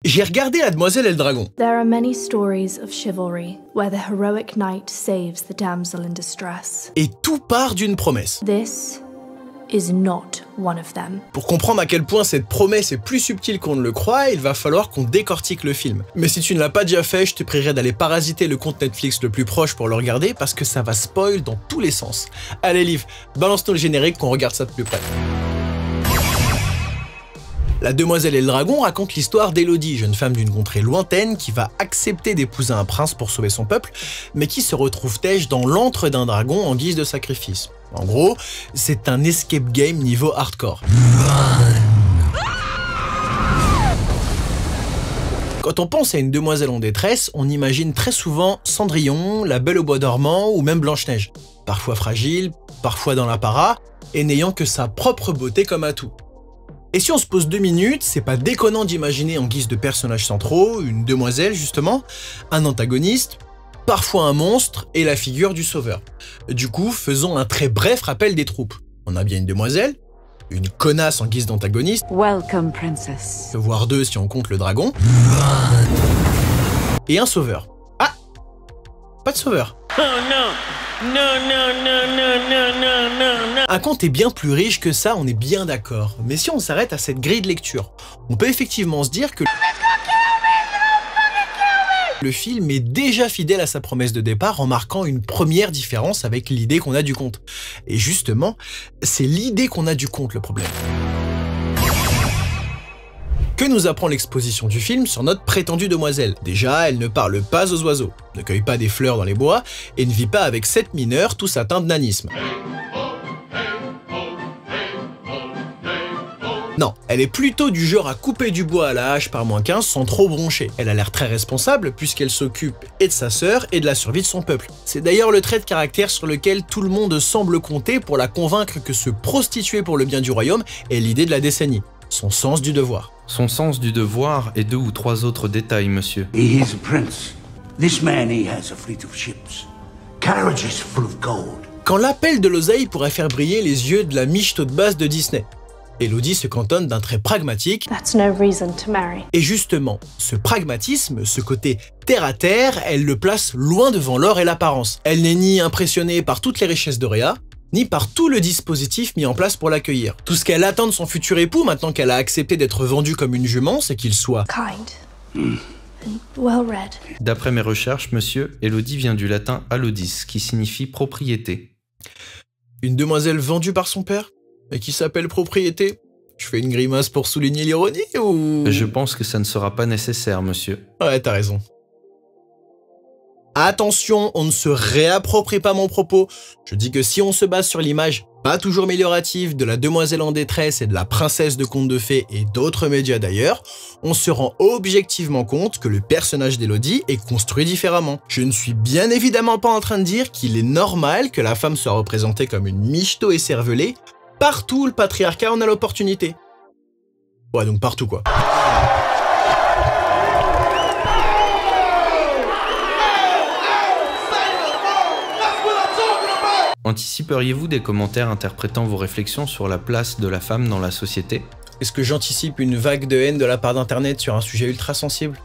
J'ai regardé La Demoiselle et le Dragon. There are many stories of chivalry where the heroic knight saves the damsel in distress. Et tout part d'une promesse. This is not one of them. Pour comprendre à quel point cette promesse est plus subtile qu'on ne le croit, il va falloir qu'on décortique le film. Mais si tu ne l'as pas déjà fait, je te prierai d'aller parasiter le compte Netflix le plus proche pour le regarder parce que ça va spoil dans tous les sens. Allez Liv, balance-nous le générique qu'on regarde ça de plus près. La Demoiselle et le Dragon raconte l'histoire d'Élodie, jeune femme d'une contrée lointaine qui va accepter d'épouser un prince pour sauver son peuple, mais qui se retrouve têche dans l'antre d'un dragon en guise de sacrifice. En gros, c'est un escape game niveau hardcore. Quand on pense à une demoiselle en détresse, on imagine très souvent Cendrillon, La Belle au bois dormant ou même Blanche-Neige. Parfois fragile, parfois dans l'apparat, et n'ayant que sa propre beauté comme atout. Et si on se pose 2 minutes, c'est pas déconnant d'imaginer en guise de personnages centraux, une demoiselle justement, un antagoniste, parfois un monstre et la figure du sauveur. Du coup, faisons un très bref rappel des troupes. On a bien une demoiselle, une connasse en guise d'antagoniste, Welcome, princess. voire 2 si on compte le dragon, et un sauveur. Ah, pas de sauveur. Oh non! Non, non, non, non, non, non, non, non. Un conte est bien plus riche que ça, on est bien d'accord. Mais si on s'arrête à cette grille de lecture, on peut effectivement se dire que le film est déjà fidèle à sa promesse de départ en marquant une première différence avec l'idée qu'on a du conte. Et justement, c'est l'idée qu'on a du conte le problème. Que nous apprend l'exposition du film sur notre prétendue demoiselle? Déjà, elle ne parle pas aux oiseaux, ne cueille pas des fleurs dans les bois et ne vit pas avec 7 mineurs tous atteints de nanisme. Non, elle est plutôt du genre à couper du bois à la hache par -15 sans trop broncher. Elle a l'air très responsable puisqu'elle s'occupe et de sa sœur et de la survie de son peuple. C'est d'ailleurs le trait de caractère sur lequel tout le monde semble compter pour la convaincre que se prostituer pour le bien du royaume est l'idée de la décennie. Son sens du devoir. Son sens du devoir et 2 ou 3 autres détails, monsieur. He is a prince. This man, he has a fleet of ships. Carriages full of gold. Quand l'appel de l'oseille pourrait faire briller les yeux de la michto de base de Disney. Élodie se cantonne d'un trait pragmatique. That's no reason to marry. Et justement, ce pragmatisme, ce côté terre-à-terre, elle le place loin devant l'or et l'apparence. Elle n'est ni impressionnée par toutes les richesses d'Auréa, ni par tout le dispositif mis en place pour l'accueillir. Tout ce qu'elle attend de son futur époux, maintenant qu'elle a accepté d'être vendue comme une jument, c'est qu'il soit Kind. And well read. D'après mes recherches, monsieur, Élodie vient du latin allodis, qui signifie propriété. une demoiselle vendue par son père et qui s'appelle propriété. Je fais une grimace pour souligner l'ironie ou... Je pense que ça ne sera pas nécessaire, monsieur. Ouais, t'as raison. Attention, on ne se réapproprie pas mon propos. Je dis que si on se base sur l'image pas toujours améliorative de la demoiselle en détresse et de la princesse de contes de fées et d'autres médias d'ailleurs, on se rend objectivement compte que le personnage d'Élodie est construit différemment. Je ne suis bien évidemment pas en train de dire qu'il est normal que la femme soit représentée comme une michto écervelée. Partout, le patriarcat en a l'opportunité. Ouais, donc partout quoi. Anticiperiez-vous des commentaires interprétant vos réflexions sur la place de la femme dans la société? Est-ce que j'anticipe une vague de haine de la part d'Internet sur un sujet ultra sensible?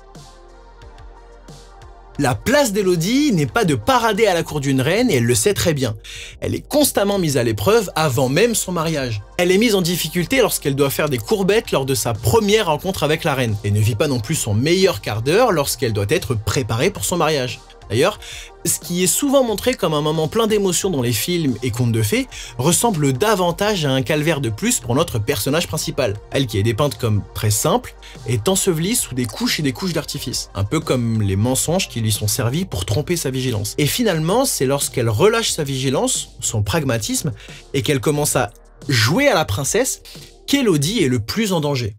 La place d'Élodie n'est pas de parader à la cour d'une reine et elle le sait très bien. Elle est constamment mise à l'épreuve avant même son mariage. Elle est mise en difficulté lorsqu'elle doit faire des courbettes lors de sa première rencontre avec la reine et ne vit pas non plus son meilleur quart d'heure lorsqu'elle doit être préparée pour son mariage. D'ailleurs, ce qui est souvent montré comme un moment plein d'émotions dans les films et contes de fées ressemble davantage à un calvaire de plus pour notre personnage principal. Elle qui est dépeinte comme très simple est ensevelie sous des couches et des couches d'artifice. Un peu comme les mensonges qui lui sont servis pour tromper sa vigilance. Et finalement, c'est lorsqu'elle relâche sa vigilance, son pragmatisme, et qu'elle commence à jouer à la princesse qu'Élodie est le plus en danger.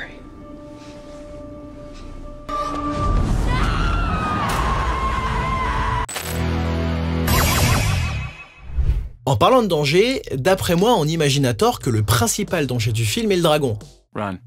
En parlant de danger, d'après moi, on imagine à tort que le principal danger du film est le dragon. Run.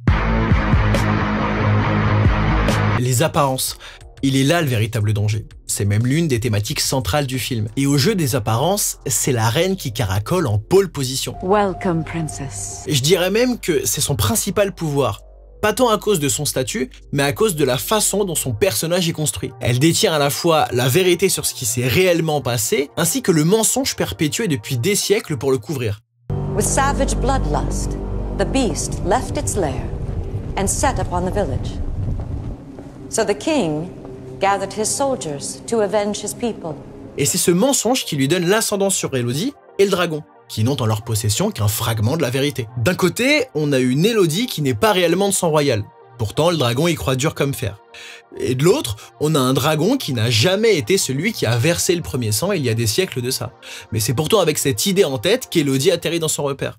Les apparences. Il est là le véritable danger. C'est même l'une des thématiques centrales du film. Et au jeu des apparences, c'est la reine qui caracole en pole position. Welcome, princess. Et je dirais même que c'est son principal pouvoir. Pas tant à cause de son statut, mais à cause de la façon dont son personnage est construit. Elle détient à la fois la vérité sur ce qui s'est réellement passé, ainsi que le mensonge perpétué depuis des siècles pour le couvrir. With savage bloodlust, the beast left its lair and set upon the village. So the king gathered his soldiers to avenge his people. Et c'est ce mensonge qui lui donne l'ascendance sur Élodie et le dragon, qui n'ont en leur possession qu'un fragment de la vérité. D'un côté, on a une Élodie qui n'est pas réellement de sang royal. Pourtant, le dragon y croit dur comme fer. Et de l'autre, on a un dragon qui n'a jamais été celui qui a versé le premier sang il y a des siècles de ça. Mais c'est pourtant avec cette idée en tête qu'Élodie atterrit dans son repère.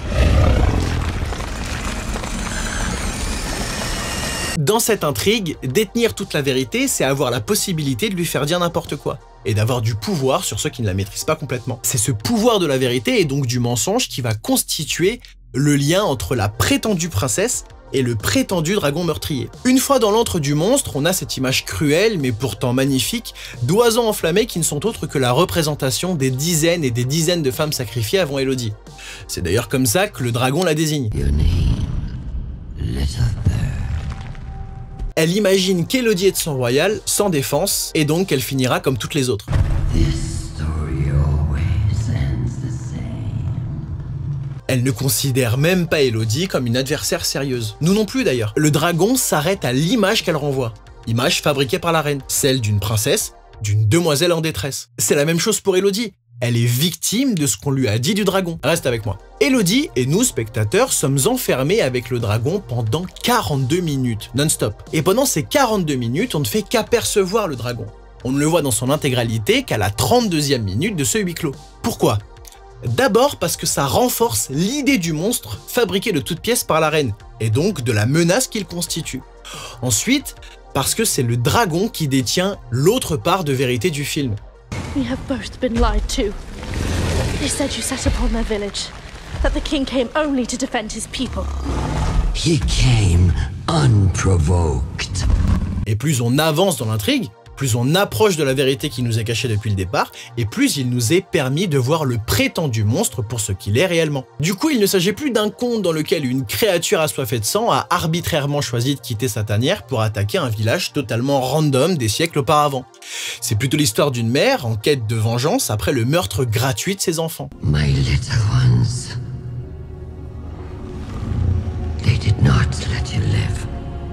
Dans cette intrigue, détenir toute la vérité, c'est avoir la possibilité de lui faire dire n'importe quoi, et d'avoir du pouvoir sur ceux qui ne la maîtrisent pas complètement. C'est ce pouvoir de la vérité et donc du mensonge qui va constituer le lien entre la prétendue princesse et le prétendu dragon meurtrier. Une fois dans l'antre du monstre, on a cette image cruelle mais pourtant magnifique d'oiseaux enflammés qui ne sont autres que la représentation des dizaines et des dizaines de femmes sacrifiées avant Élodie. C'est d'ailleurs comme ça que le dragon la désigne. Elle imagine qu'Élodie est de sang royal, sans défense, et donc qu'elle finira comme toutes les autres. Elle ne considère même pas Élodie comme une adversaire sérieuse. Nous non plus d'ailleurs. Le dragon s'arrête à l'image qu'elle renvoie. Image fabriquée par la reine, celle d'une princesse, d'une demoiselle en détresse. C'est la même chose pour Élodie. Elle est victime de ce qu'on lui a dit du dragon. Reste avec moi. Élodie et nous, spectateurs, sommes enfermés avec le dragon pendant 42 minutes, non-stop. Et pendant ces 42 minutes, on ne fait qu'apercevoir le dragon. On ne le voit dans son intégralité qu'à la 32e minute de ce huis clos. Pourquoi ? D'abord parce que ça renforce l'idée du monstre fabriqué de toutes pièces par la reine, et donc de la menace qu'il constitue. Ensuite, parce que c'est le dragon qui détient l'autre part de vérité du film. We have both been lied to. They said you sat upon their village, that the king came only to defend his people. He came unprovoked. Et plus on avance dans l'intrigue, plus on approche de la vérité qui nous est cachée depuis le départ, et plus il nous est permis de voir le prétendu monstre pour ce qu'il est réellement. Du coup, il ne s'agit plus d'un conte dans lequel une créature assoiffée de sang a arbitrairement choisi de quitter sa tanière pour attaquer un village totalement random des siècles auparavant. C'est plutôt l'histoire d'une mère en quête de vengeance après le meurtre gratuit de ses enfants. My little ones. They did not let you live.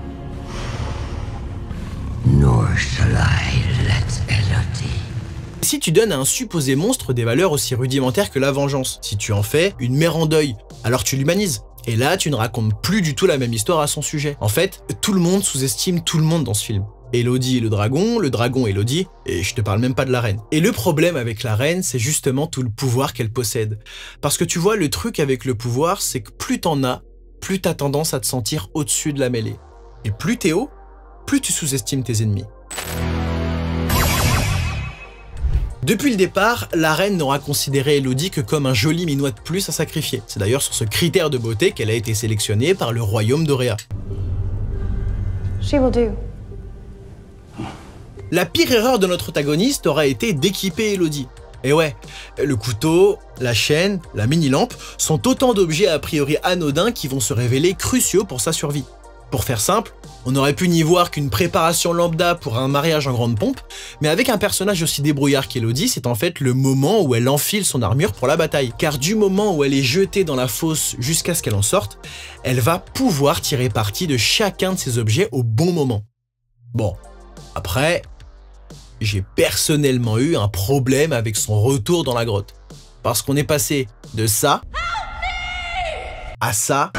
Nor shall I let Élodie. Si tu donnes à un supposé monstre des valeurs aussi rudimentaires que la vengeance, si tu en fais une mère en deuil, alors tu l'humanises. Et là, tu ne racontes plus du tout la même histoire à son sujet. En fait, tout le monde sous-estime tout le monde dans ce film. Élodie et le dragon Élodie, et je te parle même pas de la reine. Et le problème avec la reine, c'est justement tout le pouvoir qu'elle possède. Parce que tu vois, le truc avec le pouvoir, c'est que plus t'en as, plus t'as tendance à te sentir au-dessus de la mêlée. Et plus t'es haut, plus tu sous-estimes tes ennemis. Depuis le départ, la reine n'aura considéré Élodie que comme un joli minois de plus à sacrifier. C'est d'ailleurs sur ce critère de beauté qu'elle a été sélectionnée par le royaume d'Auréa. She will do. La pire erreur de notre protagoniste aura été d'équiper Élodie. Et ouais, le couteau, la chaîne, la mini-lampe sont autant d'objets a priori anodins qui vont se révéler cruciaux pour sa survie. Pour faire simple, on aurait pu n'y voir qu'une préparation lambda pour un mariage en grande pompe, mais avec un personnage aussi débrouillard qu'Élodie, c'est en fait le moment où elle enfile son armure pour la bataille. Car du moment où elle est jetée dans la fosse jusqu'à ce qu'elle en sorte, elle va pouvoir tirer parti de chacun de ces objets au bon moment. Bon, après, j'ai personnellement eu un problème avec son retour dans la grotte. Parce qu'on est passé de ça à ça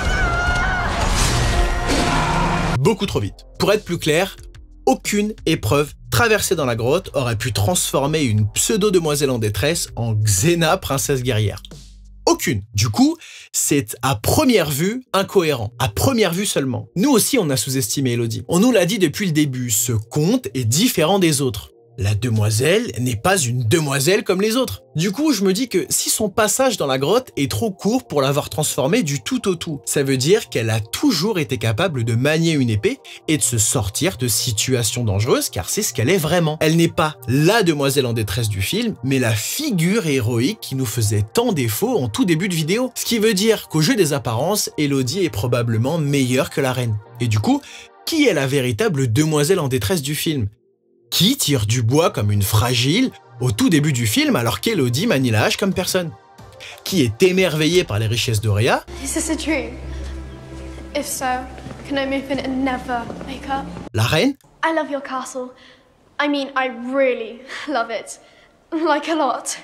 beaucoup trop vite. Pour être plus clair, aucune épreuve traversée dans la grotte aurait pu transformer une pseudo-demoiselle en détresse en Xena, princesse guerrière. Aucune. Du coup, c'est à première vue incohérent. À première vue seulement. Nous aussi, on a sous-estimé Élodie. On nous l'a dit depuis le début, ce conte est différent des autres. La demoiselle n'est pas une demoiselle comme les autres. Du coup, je me dis que si son passage dans la grotte est trop court pour l'avoir transformée du tout au tout, ça veut dire qu'elle a toujours été capable de manier une épée et de se sortir de situations dangereuses, car c'est ce qu'elle est vraiment. Elle n'est pas la demoiselle en détresse du film, mais la figure héroïque qui nous faisait tant défaut en tout début de vidéo. Ce qui veut dire qu'au jeu des apparences, Élodie est probablement meilleure que la reine. Et du coup, qui est la véritable demoiselle en détresse du film ? Qui tire du bois comme une fragile au tout début du film alors qu'Élodie manie la hache comme personne? Qui est émerveillée par les richesses d'Auréa? Is this a dream? If so, can I move in and never wake up? La reine? I love your castle. I mean, I really love it. Like a lot.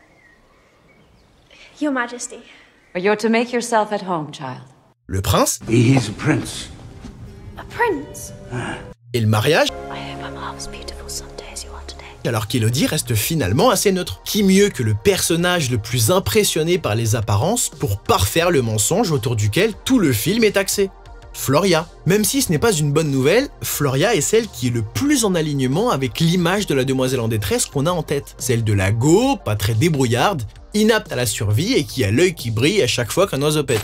Your Majesty. You're to make yourself at home, child. Le prince? He is a prince. A prince? Et le mariage? I hope I'm half as beautiful someday as you are today. Alors qu'Élodie reste finalement assez neutre. Qui mieux que le personnage le plus impressionné par les apparences pour parfaire le mensonge autour duquel tout le film est axé? Floria. Même si ce n'est pas une bonne nouvelle, Floria est celle qui est le plus en alignement avec l'image de la demoiselle en détresse qu'on a en tête. Celle de la go, pas très débrouillarde, inapte à la survie et qui a l'œil qui brille à chaque fois qu'un oiseau pète.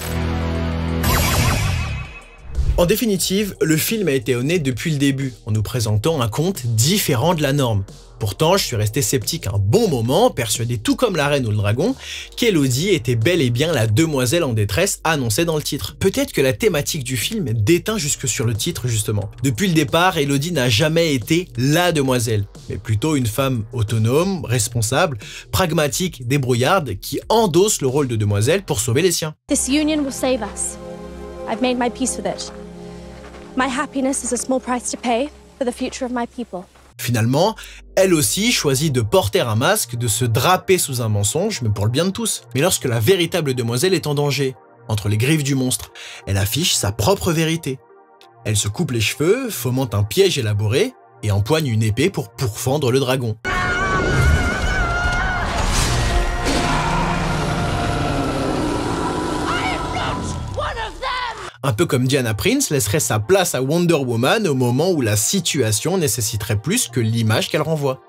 En définitive, le film a été honnête depuis le début, en nous présentant un conte différent de la norme. Pourtant, je suis resté sceptique un bon moment, persuadé tout comme la reine ou le dragon, qu'Élodie était bel et bien la demoiselle en détresse annoncée dans le titre. Peut-être que la thématique du film déteint jusque sur le titre justement. Depuis le départ, Élodie n'a jamais été la demoiselle, mais plutôt une femme autonome, responsable, pragmatique, débrouillarde, qui endosse le rôle de demoiselle pour sauver les siens. This union will save us. I've made my peace with it. My happiness is a small price to pay for the future of my people. Finalement, elle aussi choisit de porter un masque, de se draper sous un mensonge, mais pour le bien de tous. Mais lorsque la véritable demoiselle est en danger, entre les griffes du monstre, elle affiche sa propre vérité. Elle se coupe les cheveux, fomente un piège élaboré et empoigne une épée pour pourfendre le dragon. Un peu comme Diana Prince laisserait sa place à Wonder Woman au moment où la situation nécessiterait plus que l'image qu'elle renvoie.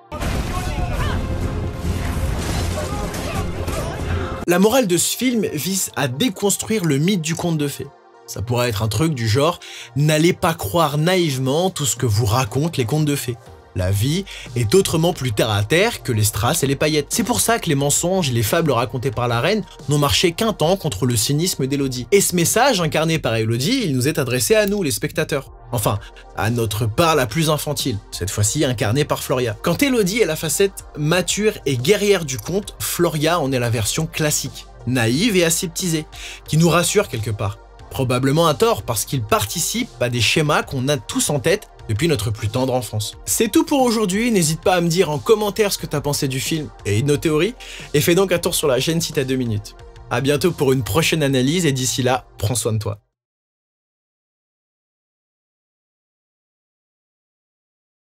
La morale de ce film vise à déconstruire le mythe du conte de fées. Ça pourrait être un truc du genre « N'allez pas croire naïvement tout ce que vous racontent les contes de fées ». La vie est autrement plus terre à terre que les strass et les paillettes. C'est pour ça que les mensonges et les fables racontées par la reine n'ont marché qu'un temps contre le cynisme d'Élodie. Et ce message incarné par Élodie, il nous est adressé à nous, les spectateurs. Enfin, à notre part la plus infantile, cette fois-ci incarnée par Floria. Quand Élodie est la facette mature et guerrière du conte, Floria en est la version classique, naïve et aseptisée, qui nous rassure quelque part. Probablement à tort, parce qu'il participe à des schémas qu'on a tous en tête depuis notre plus tendre enfance. C'est tout pour aujourd'hui, n'hésite pas à me dire en commentaire ce que t'as pensé du film et de nos théories, et fais donc un tour sur la chaîne si t'as 2 minutes. A bientôt pour une prochaine analyse, et d'ici là, prends soin de toi.